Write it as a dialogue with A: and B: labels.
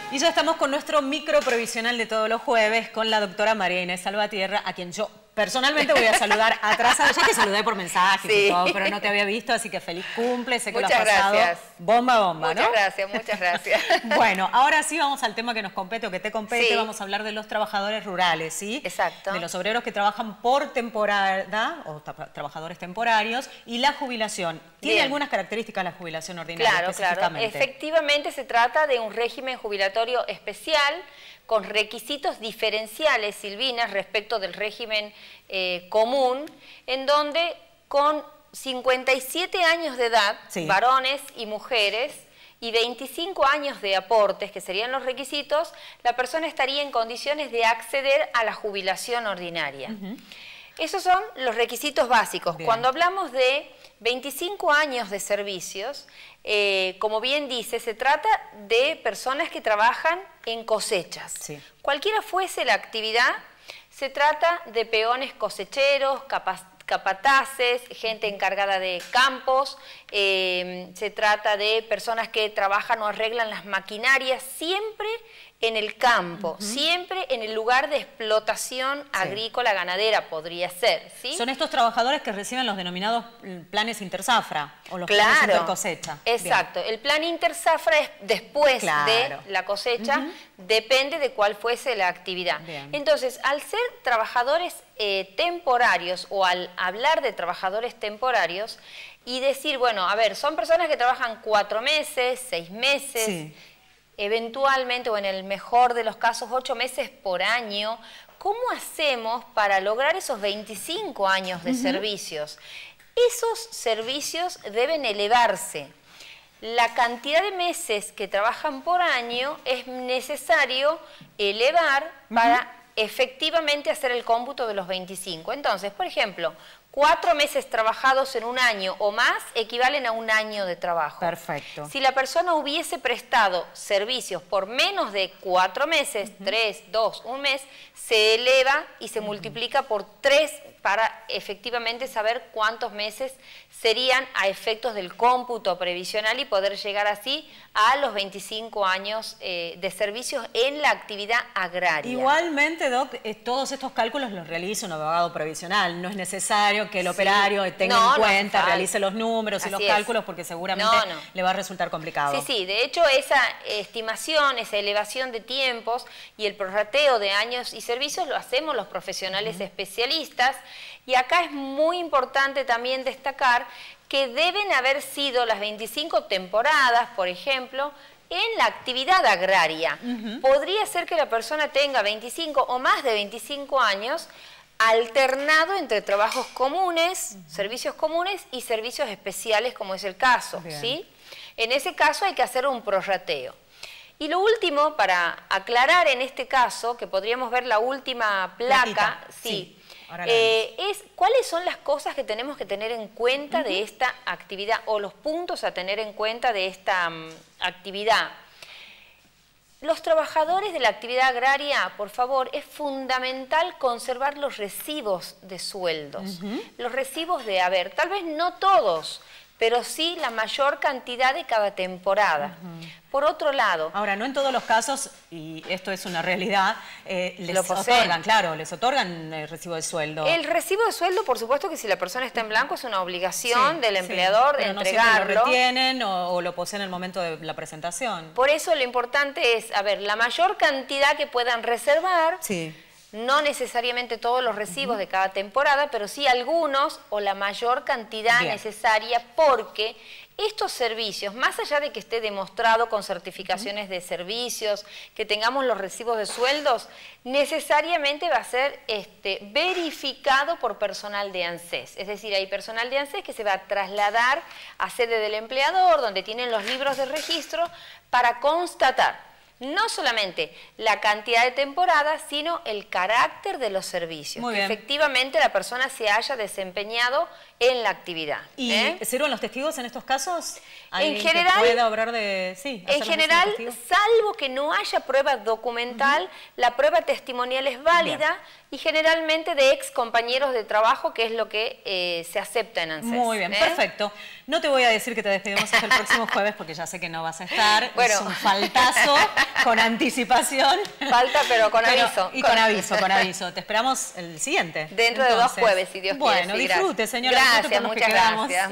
A: Y ya estamos con nuestro micro previsional de todos los jueves con la doctora María Inés Salvatierra, a quien yo personalmente voy a saludar atrasado. Ya te saludé por mensajes y todo, pero no te había visto, así que feliz cumple. Sé que lo has pasado bomba, ¿no?
B: Muchas gracias, muchas gracias.
A: Bueno, ahora sí vamos al tema que nos compete o que te compete. Sí. Vamos a hablar de los trabajadores rurales, ¿sí?
B: Exacto.
A: De los obreros que trabajan por temporada o trabajadores temporarios y la jubilación. ¿Tiene algunas características la jubilación ordinaria?
B: Claro. Efectivamente se trata de un régimen jubilatorio especial con requisitos diferenciales, Silvina, respecto del régimen común, en donde con 57 años de edad, varones y mujeres, y 25 años de aportes, que serían los requisitos, la persona estaría en condiciones de acceder a la jubilación ordinaria. Esos son los requisitos básicos. Bien. Cuando hablamos de 25 años de servicios, como bien dice, se trata de personas que trabajan en cosechas. Sí. Cualquiera fuese la actividad, se trata de peones cosecheros, capataces, gente encargada de campos, se trata de personas que trabajan o arreglan las maquinarias, siempre en el campo, siempre en el lugar de explotación agrícola, ganadera, podría ser, ¿sí?
A: Son estos trabajadores que reciben los denominados planes interzafra o los planes intercosecha.
B: Exacto. Bien. El plan interzafra es después de la cosecha, depende de cuál fuese la actividad. Bien. Entonces, al ser trabajadores temporarios o al hablar de trabajadores temporarios y decir, bueno, a ver, son personas que trabajan 4 meses, 6 meses, eventualmente, o en el mejor de los casos, 8 meses por año. ¿Cómo hacemos para lograr esos 25 años de servicios? Esos servicios deben elevarse. La cantidad de meses que trabajan por año es necesario elevar para efectivamente hacer el cómputo de los 25. Entonces, por ejemplo, 4 meses trabajados en un año o más equivalen a un año de trabajo.
A: Perfecto.
B: Si la persona hubiese prestado servicios por menos de 4 meses, 3, 2, 1 mes, se eleva y se multiplica por 3 para efectivamente saber cuántos meses serían a efectos del cómputo previsional y poder llegar así a los 25 años de servicios en la actividad agraria.
A: Igualmente, Doc, todos estos cálculos los realiza un abogado previsional. No es necesario que el operario tenga en cuenta, realice los números y los cálculos, porque seguramente le va a resultar complicado.
B: Sí, de hecho esa estimación, esa elevación de tiempos y el prorrateo de años y servicios lo hacemos los profesionales especialistas. Y acá es muy importante también destacar que deben haber sido las 25 temporadas, por ejemplo, en la actividad agraria. Podría ser que la persona tenga 25 o más de 25 años alternado entre trabajos comunes, servicios comunes y servicios especiales, como es el caso, ¿sí? En ese caso hay que hacer un prorrateo. Y lo último, para aclarar en este caso, que podríamos ver la última placa, es cuáles son las cosas que tenemos que tener en cuenta de esta actividad o los puntos a tener en cuenta de esta actividad. Los trabajadores de la actividad agraria, por favor, es fundamental conservar los recibos de sueldos, los recibos de haber, tal vez no todos, pero sí la mayor cantidad de cada temporada. Por otro lado...
A: Ahora, no en todos los casos, y esto es una realidad, les otorgan, les otorgan el recibo de sueldo.
B: El recibo de sueldo, por supuesto que si la persona está en blanco, es una obligación del empleador de entregarlo.
A: No lo retienen o lo poseen en el momento de la presentación.
B: Por eso lo importante es, a ver, la mayor cantidad que puedan reservar... No necesariamente todos los recibos de cada temporada, pero sí algunos o la mayor cantidad necesaria, porque estos servicios, más allá de que esté demostrado con certificaciones de servicios, que tengamos los recibos de sueldos, necesariamente va a ser verificado por personal de ANSES. Es decir, hay personal de ANSES que se va a trasladar a sede del empleador, donde tienen los libros de registro, para constatar no solamente la cantidad de temporadas, sino el carácter de los servicios. Que efectivamente la persona se haya desempeñado en la actividad.
A: ¿Y sirven los testigos en estos casos?
B: En general,
A: que pueda obrar de,
B: en general, salvo que no haya prueba documental, la prueba testimonial es válida y generalmente de ex compañeros de trabajo, que es lo que se acepta en ANSES.
A: Muy bien, perfecto. No te voy a decir que te despedimos hasta el próximo jueves porque ya sé que no vas a estar, es un faltazo, con anticipación.
B: Falta, pero con aviso.
A: Y con aviso. Te esperamos el siguiente.
B: Dentro de 2 jueves, si Dios quiere.
A: Bueno, disfrute, señora.
B: Gracias, muchas gracias.